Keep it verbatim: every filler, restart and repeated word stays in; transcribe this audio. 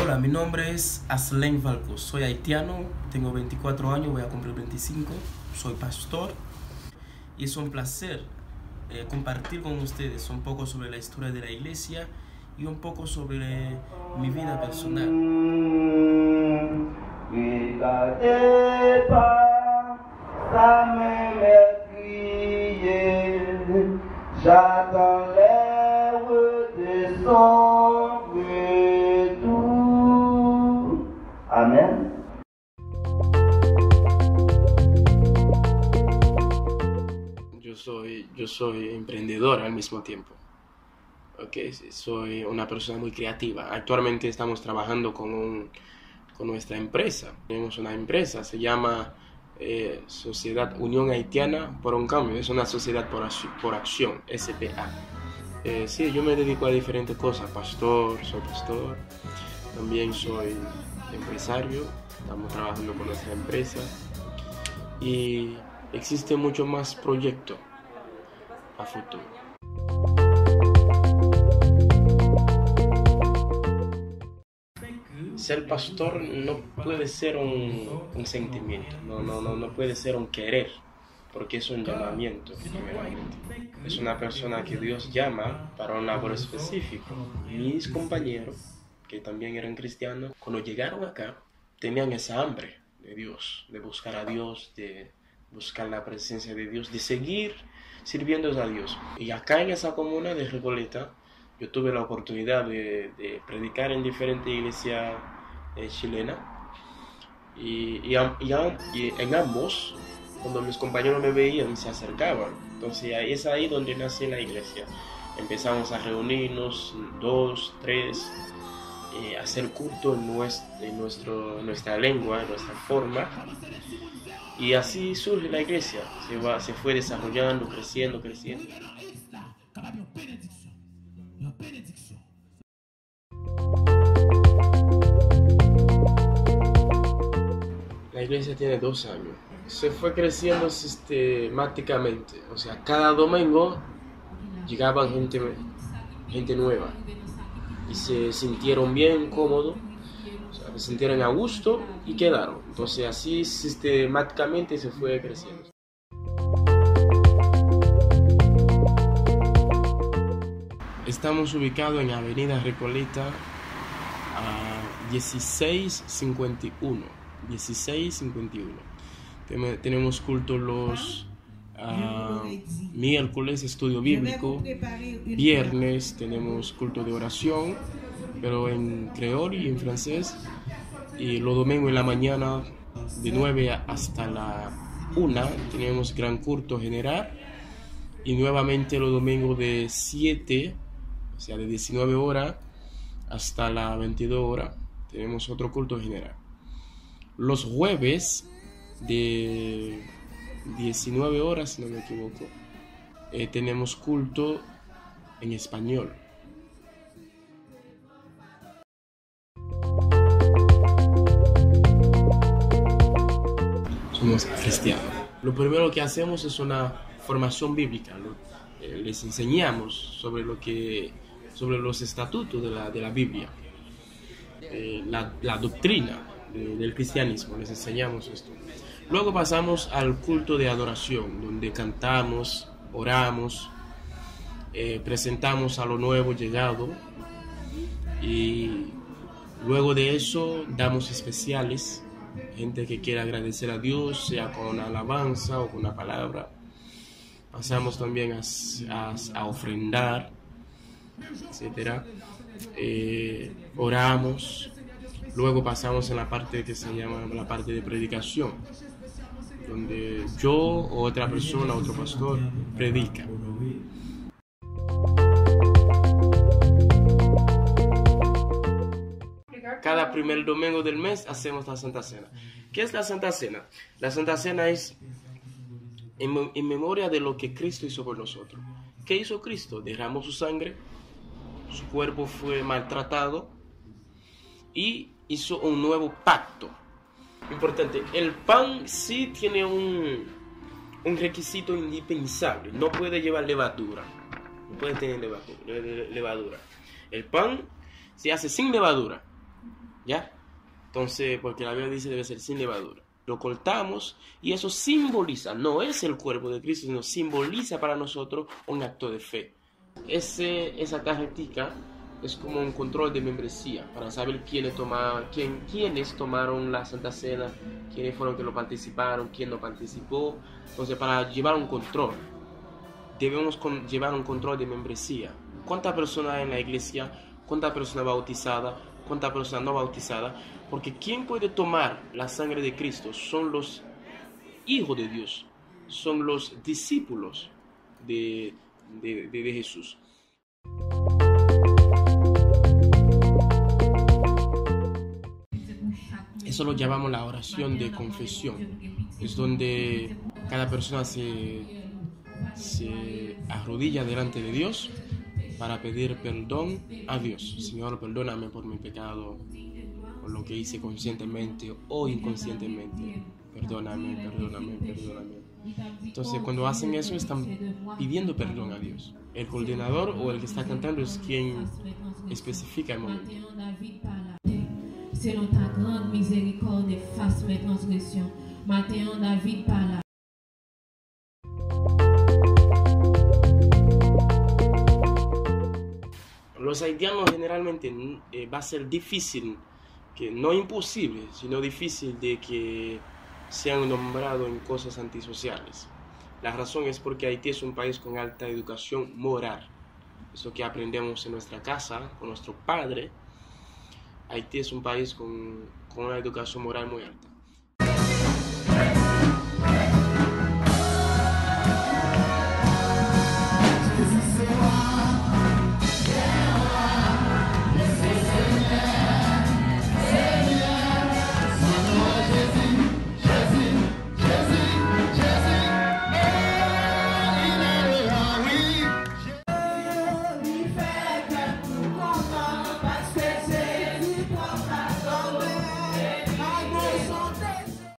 Hola, mi nombre es Aslen Falco, soy haitiano, tengo veinticuatro años, voy a cumplir veinticinco, soy pastor y es un placer eh, compartir con ustedes un poco sobre la historia de la iglesia y un poco sobre mi vida personal. J'attends les de son retour. Amen. Yo soy, yo soy emprendedor al mismo tiempo. Okay, soy una persona muy creativa. Actualmente estamos trabajando con, un, con nuestra empresa. Tenemos una empresa, se llama eh, Sociedad Unión Haitiana por un Cambio. Es una sociedad por, por acción, S P A. Eh, sí, yo me dedico a diferentes cosas. Pastor, soy pastor. También soy empresario. Estamos trabajando con nuestra empresa. Y existe mucho más proyectos a futuro. Ser pastor no puede ser un, un sentimiento, no, no, no, no puede ser un querer, porque es un llamamiento, primeramente. Es una persona que Dios llama para un labor específico. Mis compañeros, que también eran cristianos, cuando llegaron acá, tenían esa hambre de Dios, de buscar a Dios, de buscar la presencia de Dios, de seguir sirviendo a Dios. Y acá en esa comuna de Recoleta, yo tuve la oportunidad de, de predicar en diferentes iglesias eh, chilenas y, y, y, y en ambos, cuando mis compañeros me veían, se acercaban. Entonces ahí es ahí donde nace la iglesia. Empezamos a reunirnos, dos, tres, eh, hacer culto en, nuestro, en nuestro, nuestra lengua, en nuestra forma. Y así surge la iglesia, se, va, se fue desarrollando, creciendo, creciendo. La iglesia tiene dos años. Se fue creciendo sistemáticamente. O sea, cada domingo llegaba gente, gente nueva. Y se sintieron bien, cómodos. O sea, se sintieron a gusto y quedaron. Entonces así sistemáticamente se fue creciendo. Estamos ubicados en Avenida Recoleta a dieciséis cincuenta y uno. dieciséis cincuenta y uno. Tenemos culto los uh, miércoles, estudio bíblico. Viernes tenemos culto de oración, pero en creol y en francés. Y los domingos en la mañana, de nueve hasta la una, tenemos gran culto general. Y nuevamente los domingos de siete, o sea, de diecinueve horas hasta las veintidós horas, tenemos otro culto general. Los jueves de diecinueve horas, si no me equivoco, eh, tenemos culto en español. Somos cristianos. Lo primero que hacemos es una formación bíblica. ¿No? Eh, les enseñamos sobre, lo que, sobre los estatutos de la, de la Biblia, eh, la, la doctrina de, del cristianismo, les enseñamos esto. Luego pasamos al culto de adoración, donde cantamos, oramos, eh, presentamos a lo nuevo llegado y luego de eso damos especiales, gente que quiera agradecer a Dios, sea con una alabanza o con una palabra. Pasamos también a, a, a ofrendar, etcétera. Eh, oramos. Luego pasamos en la parte que se llama la parte de predicación, donde yo o otra persona, otro pastor, predica. Cada primer domingo del mes hacemos la Santa Cena. ¿Qué es la Santa Cena? La Santa Cena es en, en memoria de lo que Cristo hizo por nosotros. ¿Qué hizo Cristo? Derramó su sangre, su cuerpo fue maltratado y hizo un nuevo pacto. Importante, el pan sí tiene un, un requisito indispensable. No puede llevar levadura. No puede tener levadura. levadura. El pan se hace sin levadura. ¿Ya? Entonces, porque la Biblia dice debe ser sin levadura. Lo cortamos y eso simboliza, no es el cuerpo de Cristo, sino simboliza para nosotros un acto de fe. Ese, esa tarjetita es como un control de membresía para saber quiénes, toma, quién, quiénes tomaron la Santa Cena, quiénes fueron que lo participaron, quién no participó. Entonces, para llevar un control, debemos con, llevar un control de membresía. ¿Cuántas personas hay en la iglesia? ¿Cuántas personas bautizadas? ¿Cuántas personas no bautizadas? Porque quien puede tomar la sangre de Cristo son los hijos de Dios, son los discípulos de, de, de, de Jesús. Eso lo llamamos la oración de confesión. Es donde cada persona se, se arrodilla delante de Dios para pedir perdón a Dios. Señor, perdóname por mi pecado, por lo que hice conscientemente o inconscientemente. Perdóname, perdóname, perdóname. Entonces, cuando hacen eso, están pidiendo perdón a Dios. El coordinador o el que está cantando es quien especifica el momento. Selon ta grande miséricorde, efface mes transgressions. Matin, David parla. Los haitianos generalmente eh, va a ser difícil, que no imposible, sino difícil de que sean nombrados en cosas antisociales. La razón es porque Haití es un país con alta educación moral. Eso que aprendemos en nuestra casa, con nuestro padre. Haití es un país con, con una educación moral muy alta.